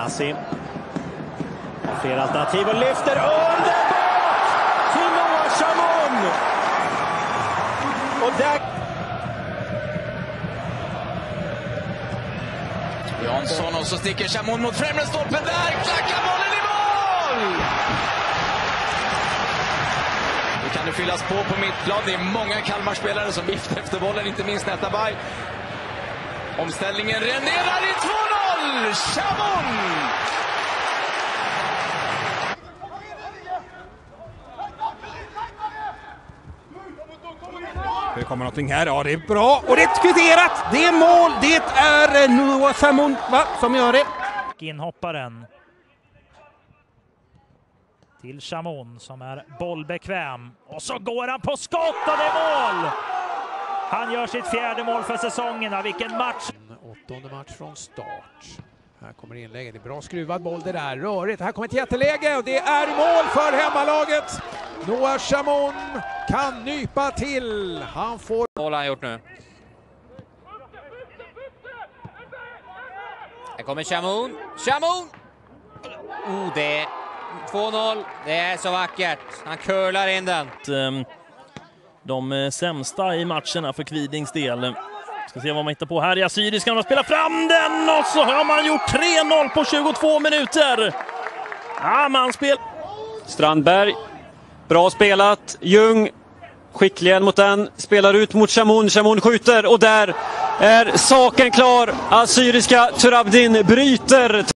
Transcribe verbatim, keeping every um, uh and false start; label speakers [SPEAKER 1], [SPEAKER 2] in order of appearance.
[SPEAKER 1] Nasi. Fler alternativ och lyfter underbart till Noah SHAMOUN. Och där...
[SPEAKER 2] Jansson och så sticker SHAMOUN mot främre stolpen. Där klackar bollen i mål! Nu kan det fyllas på på mittplan. Det är många Kalmar-spelare som viftar efter bollen, inte minst Netabay. Omställningen renderar i två noll! SHAMOUN!
[SPEAKER 3] Det kommer någonting här, ja det är bra och det är kvitterat, det är mål, det är Noah SHAMOUN va, som gör det.
[SPEAKER 4] Inhopparen till SHAMOUN som är bollbekväm och så går han på skott och det är mål! Han gör sitt fjärde mål för säsongen, vilken match!
[SPEAKER 5] Åttonde match från start. Här kommer inlägget, det är bra skruvad boll det där, rörigt. Här kommer ett jätteläge och det är mål för hemmalaget. Noah SHAMOUN kan nypa till. Han får...
[SPEAKER 6] Vad har han gjort nu? Här kommer SHAMOUN. SHAMOUN! Oh, det är två noll. Det är så vackert. Han curlar in den.
[SPEAKER 7] De sämsta i matcherna för Kvidings del. Ska se vad man hittar på här. Yassiri ska man spela fram den och så har man gjort tre noll på tjugotvå minuter. Ja, man spel.
[SPEAKER 1] Strandberg. Bra spelat. Ljung. Skickligen mot den. Spelar ut mot SHAMOUN. SHAMOUN skjuter och där är saken klar. Assyriska Turabdin bryter.